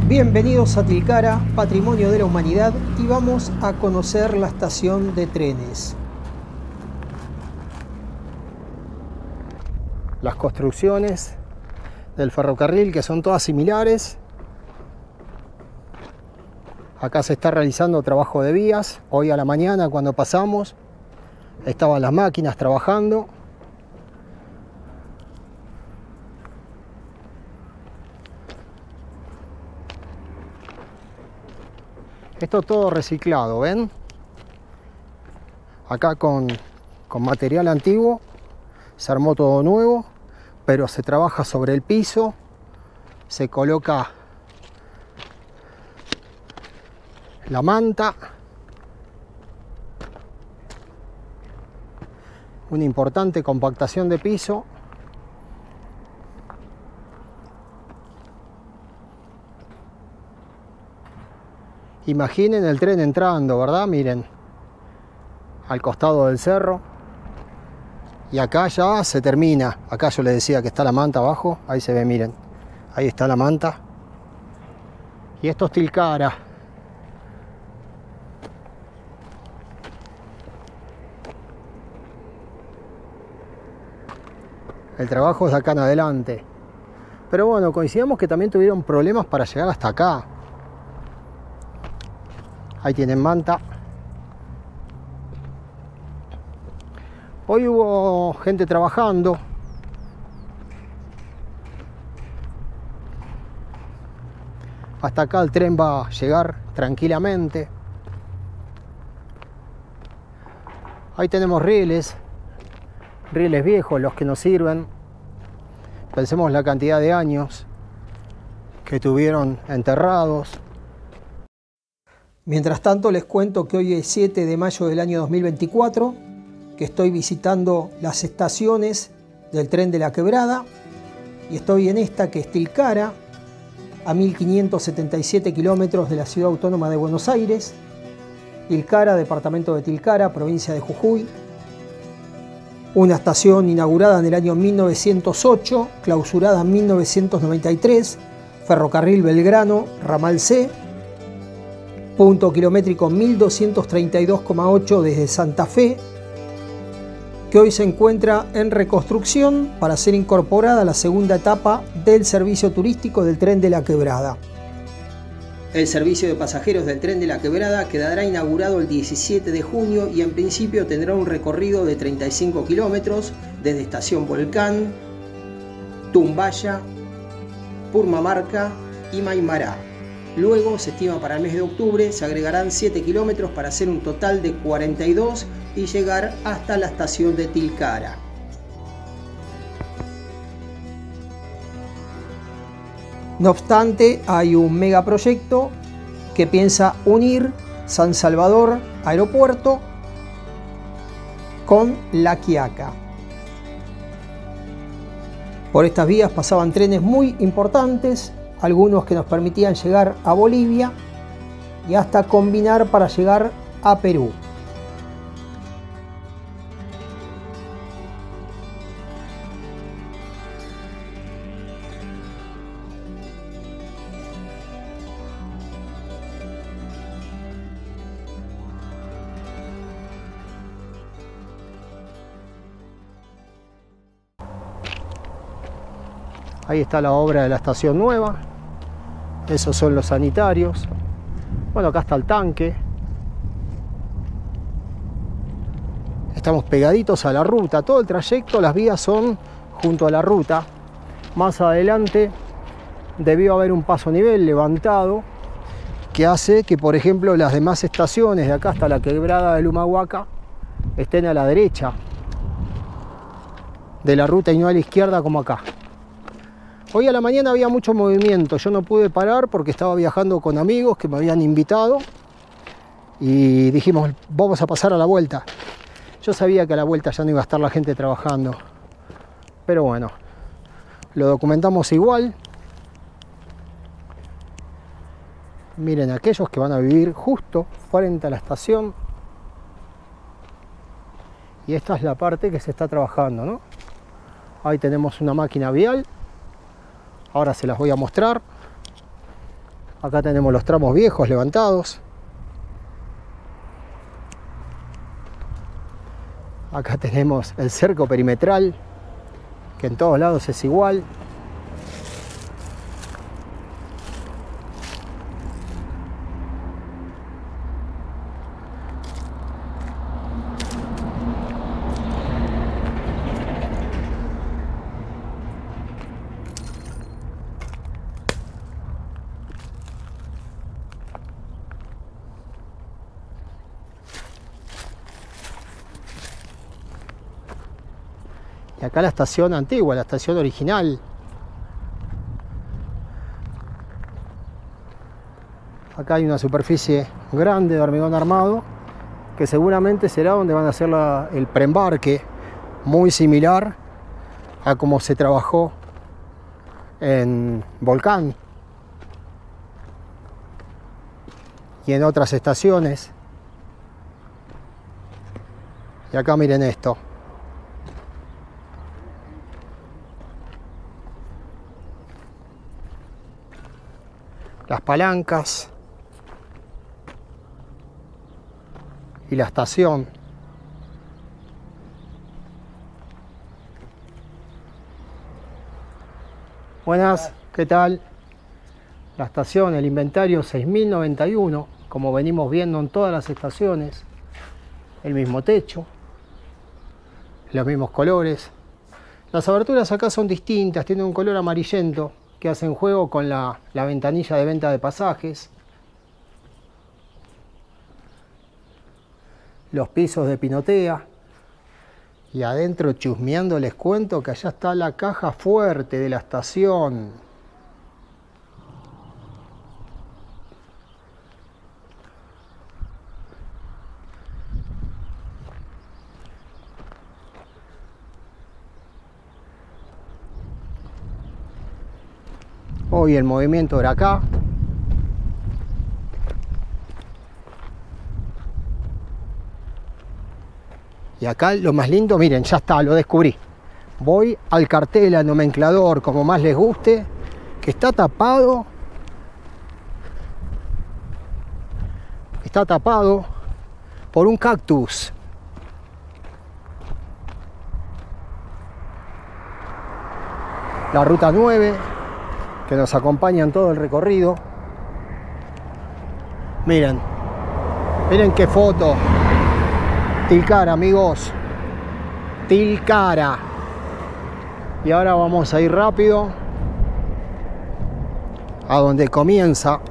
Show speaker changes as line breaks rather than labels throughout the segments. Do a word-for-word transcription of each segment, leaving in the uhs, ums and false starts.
Bienvenidos a Tilcara, Patrimonio de la Humanidad, y vamos a conocer la estación de trenes. Las construcciones del ferrocarril, que son todas similares. Acá se está realizando trabajo de vías. Hoy a la mañana, cuando pasamos, estaban las máquinas trabajando. Esto todo reciclado, ¿ven? Acá con, con material antiguo se armó todo nuevo, pero se trabaja sobre el piso, se coloca la manta, una importante compactación de piso. Imaginen el tren entrando, ¿verdad? Miren, al costado del cerro. Y acá ya se termina. Acá yo les decía que está la manta abajo. Ahí se ve, miren. Ahí está la manta. Y esto es Tilcara. El trabajo es de acá en adelante. Pero bueno, coincidimos que también tuvieron problemas para llegar hasta acá. Ahí tienen manta. Hoy hubo gente trabajando. Hasta acá el tren va a llegar tranquilamente. Ahí tenemos rieles. Rieles viejos, los que nos sirven. Pensemos la cantidad de años que tuvieron enterrados. Mientras tanto, les cuento que hoy es siete de mayo del año dos mil veinticuatro, que estoy visitando las estaciones del tren de la Quebrada, y estoy en esta que es Tilcara, a mil quinientos setenta y siete kilómetros de la ciudad autónoma de Buenos Aires. Tilcara, departamento de Tilcara, provincia de Jujuy. Una estación inaugurada en el año mil novecientos ocho, clausurada en mil novecientos noventa y tres, Ferrocarril Belgrano, ramal C. Punto kilométrico mil doscientos treinta y dos coma ocho desde Santa Fe, que hoy se encuentra en reconstrucción para ser incorporada a la segunda etapa del servicio turístico del tren de la Quebrada. El servicio de pasajeros del tren de la Quebrada quedará inaugurado el diecisiete de junio y en principio tendrá un recorrido de treinta y cinco kilómetros desde Estación Volcán, Tumbaya, Purmamarca y Maimará. Luego, se estima para el mes de octubre, se agregarán siete kilómetros para hacer un total de cuarenta y dos y llegar hasta la estación de Tilcara. No obstante, hay un megaproyecto que piensa unir San Salvador Aeropuerto con La Quiaca. Por estas vías pasaban trenes muy importantes, algunos que nos permitían llegar a Bolivia y hasta combinar para llegar a Perú. Ahí está la obra de la estación nueva. Esos son los sanitarios. Bueno, acá está el tanque. Estamos pegaditos a la ruta. Todo el trayecto, las vías son junto a la ruta. Más adelante debió haber un paso a nivel levantado que hace que, por ejemplo, las demás estaciones de acá hasta la Quebrada del Humahuaca estén a la derecha de la ruta y no a la izquierda como acá. Hoy a la mañana había mucho movimiento, yo no pude parar porque estaba viajando con amigos que me habían invitado y dijimos, vamos a pasar a la vuelta. Yo sabía que a la vuelta ya no iba a estar la gente trabajando, pero bueno, lo documentamos igual. Miren, aquellos que van a vivir justo frente a la estación. Y esta es la parte que se está trabajando, ¿no? Ahí tenemos una máquina vial. Ahora se las voy a mostrar. Acá tenemos los tramos viejos levantados. Acá tenemos el cerco perimetral, que en todos lados es igual. Y acá la estación antigua, la estación original. Acá hay una superficie grande de hormigón armado, que seguramente será donde van a hacer la, el preembarque, muy similar a como se trabajó en Volcán y en otras estaciones. Y acá miren esto. Las palancas y la estación. Buenas, ¿qué tal? La estación, el inventario seis mil noventa y uno, como venimos viendo en todas las estaciones. El mismo techo, los mismos colores. Las aberturas acá son distintas, tienen un color amarillento que hacen juego con la, la ventanilla de venta de pasajes. Los pisos de pinotea. Y adentro chusmeando les cuento que allá está la caja fuerte de la estación. Hoy el movimiento era acá. Y acá lo más lindo, miren, ya está, lo descubrí. Voy al cartel, al nomenclador, como más les guste, que está tapado. Está tapado por un cactus. La ruta nueve, que nos acompaña en todo el recorrido. Miren, miren qué foto. Tilcara, amigos. Tilcara. Y ahora vamos a ir rápido a donde comienza.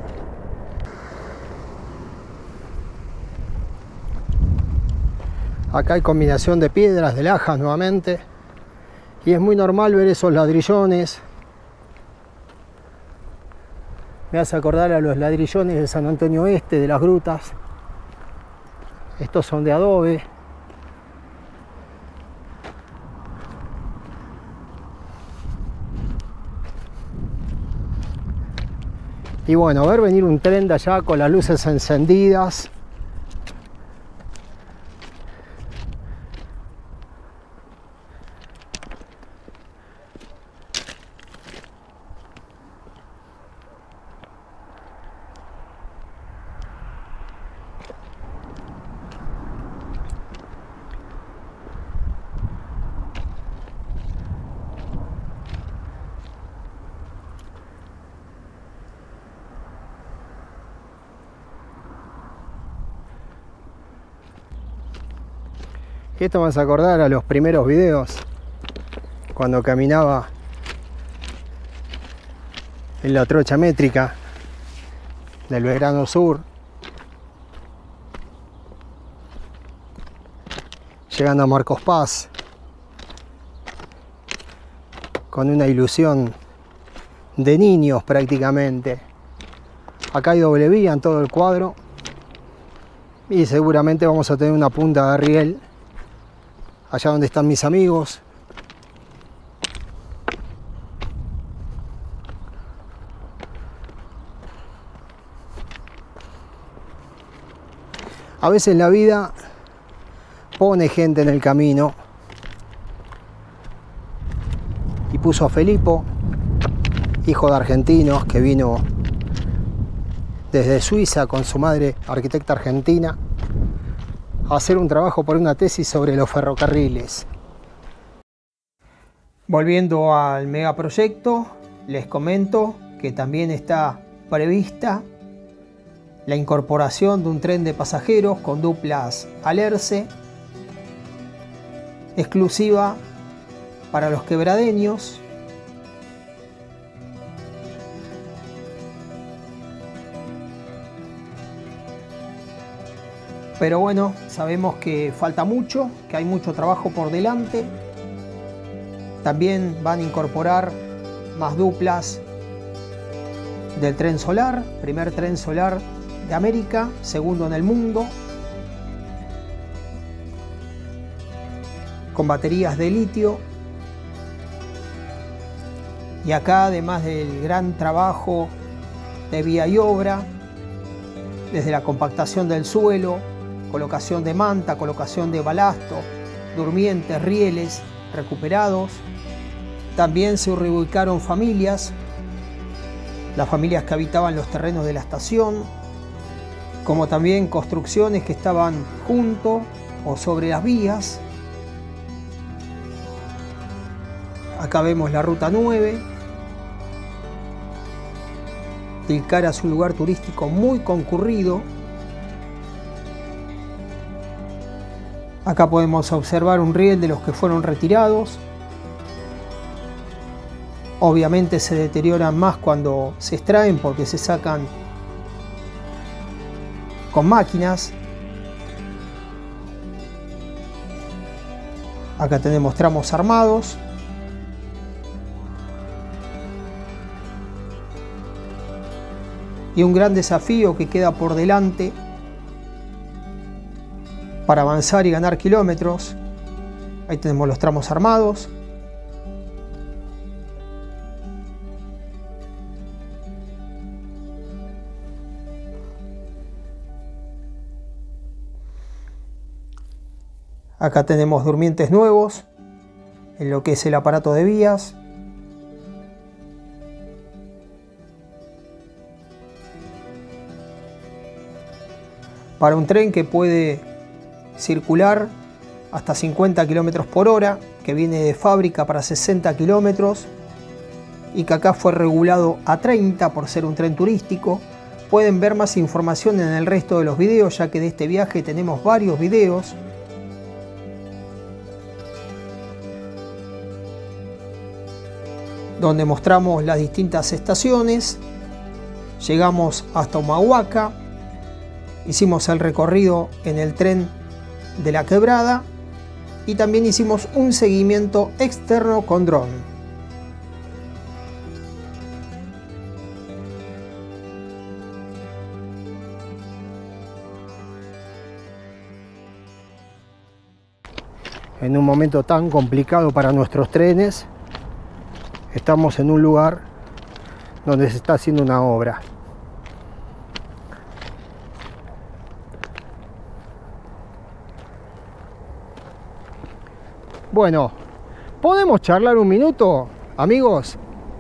Acá hay combinación de piedras, de lajas nuevamente. Y es muy normal ver esos ladrillones. Me hace acordar a los ladrillones de San Antonio Este, de las grutas. Estos son de adobe. Y bueno, ver venir un tren de allá con las luces encendidas. Y esto me hace acordar a los primeros videos, cuando caminaba en la trocha métrica del Belgrano Sur, llegando a Marcos Paz, con una ilusión de niños prácticamente. Acá hay doble vía en todo el cuadro y seguramente vamos a tener una punta de riel allá donde están mis amigos. A veces la vida pone gente en el camino y puso a Felipo, hijo de argentinos que vino desde Suiza con su madre, arquitecta argentina, a hacer un trabajo por una tesis sobre los ferrocarriles. Volviendo al megaproyecto, les comento que también está prevista la incorporación de un tren de pasajeros con duplas Alerce, exclusiva para los quebradeños. Pero bueno, sabemos que falta mucho, que hay mucho trabajo por delante. También van a incorporar más duplas del tren solar, primer tren solar de América, segundo en el mundo, con baterías de litio. Y acá, además del gran trabajo de vía y obra, desde la compactación del suelo, colocación de manta, colocación de balasto, durmientes, rieles recuperados. También se reubicaron familias, las familias que habitaban los terrenos de la estación, como también construcciones que estaban junto o sobre las vías. Acá vemos la ruta nueve. Tilcara es un lugar turístico muy concurrido. Acá podemos observar un riel de los que fueron retirados. Obviamente se deterioran más cuando se extraen porque se sacan con máquinas. Acá tenemos tramos armados. Y un gran desafío que queda por delante para avanzar y ganar kilómetros. Ahí tenemos los tramos armados. Acá tenemos durmientes nuevos en lo que es el aparato de vías. Para un tren que puede circular hasta cincuenta kilómetros por hora, que viene de fábrica para sesenta kilómetros y que acá fue regulado a treinta por ser un tren turístico. Pueden ver más información en el resto de los videos, ya que de este viaje tenemos varios videos. Donde mostramos las distintas estaciones. Llegamos hasta Humahuaca. Hicimos el recorrido en el tren de la Quebrada y también hicimos un seguimiento externo con dron. En un momento tan complicado para nuestros trenes, estamos en un lugar donde se está haciendo una obra. Bueno, ¿podemos charlar un minuto, amigos?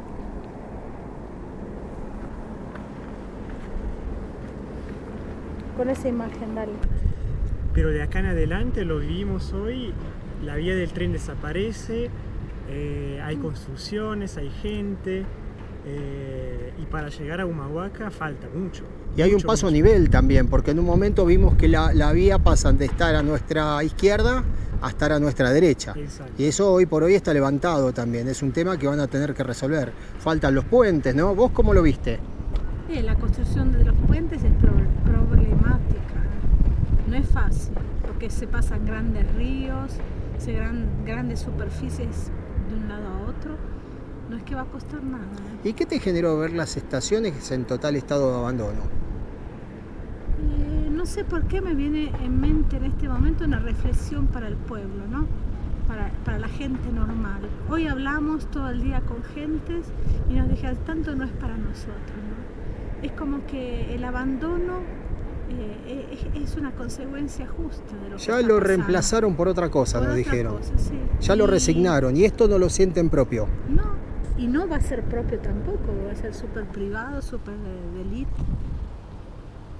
Con esa imagen, dale.
Pero de acá en adelante lo vivimos hoy, la vía del tren desaparece, eh, hay construcciones, hay gente, eh, y para llegar a Humahuaca falta mucho.
Y hay
mucho,
un paso
mucho.
a nivel también, porque en un momento vimos que la, la vía pasa de estar a nuestra izquierda a estar a nuestra derecha.
Exacto.
Y eso hoy por hoy está levantado también, es un tema que van a tener que resolver. Faltan los puentes, ¿no? ¿Vos cómo lo viste?
Sí, la construcción de los puentes es pro problemática, no es fácil, porque se pasan grandes ríos, se gran, grandes superficies de un lado a otro, no es que va a costar nada.
¿Y qué te generó ver las estaciones en total estado de abandono?
Eh, no sé por qué me viene en mente en este momento una reflexión para el pueblo, ¿no? Para, para la gente normal. Hoy hablamos todo el día con gentes y nos dijeron, tanto no es para nosotros, ¿no? Es como que el abandono eh, es, es una consecuencia justa de lo que
Ya
está
lo
pasando.
reemplazaron por otra cosa,
Por
nos
otra
dijeron.
cosa, sí.
Ya lo
Y-
resignaron y esto no lo sienten propio.
No, y no va a ser propio tampoco, va a ser súper privado, súper de, de elite.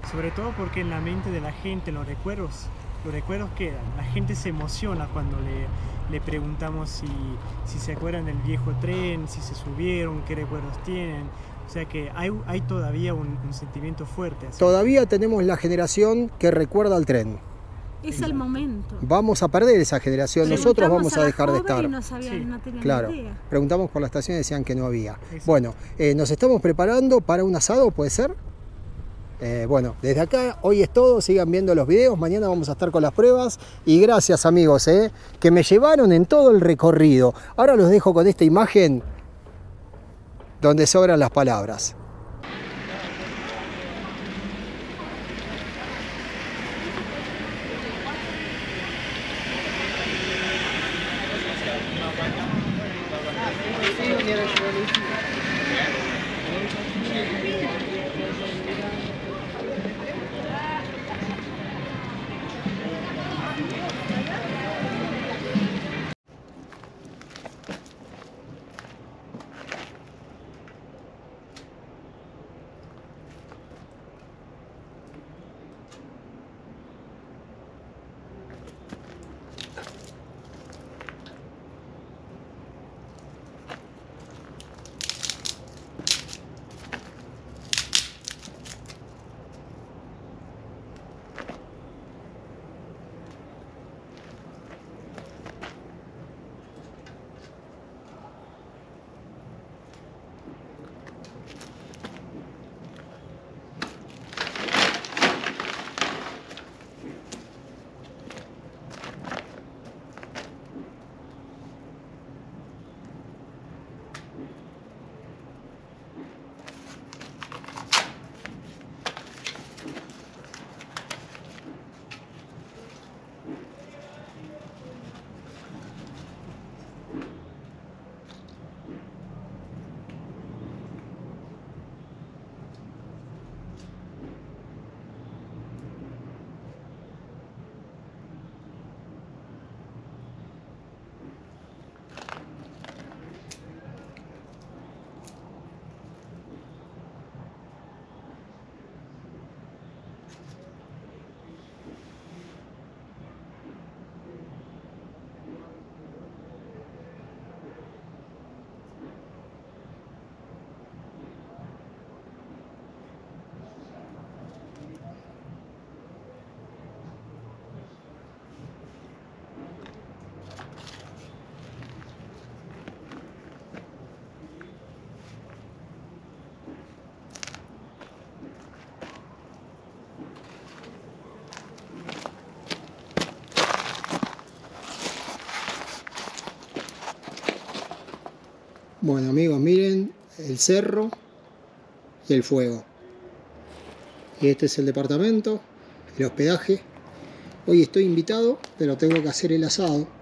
sobre todo porque en la mente de la gente los recuerdos, los recuerdos quedan. La gente se emociona cuando le, le preguntamos si, si se acuerdan del viejo tren, si se subieron, qué recuerdos tienen. O sea que hay, hay todavía un, un sentimiento fuerte. Así.
Todavía tenemos la generación que recuerda al tren.
Es el momento.
Vamos a perder esa generación, nosotros vamos a, a dejar de estar.
No sabían, sí. no
claro,
idea.
Preguntamos por la estación y decían que no había.
Exacto.
Bueno, eh, nos estamos preparando para un asado, ¿puede ser? Eh, bueno, desde acá hoy es todo, sigan viendo los videos, mañana vamos a estar con las pruebas y gracias amigos, eh, que me llevaron en todo el recorrido. Ahora los dejo con esta imagen donde sobran las palabras. Bueno amigos, miren el cerro y el fuego. Y este es el departamento, el hospedaje. Hoy estoy invitado, pero tengo que hacer el asado.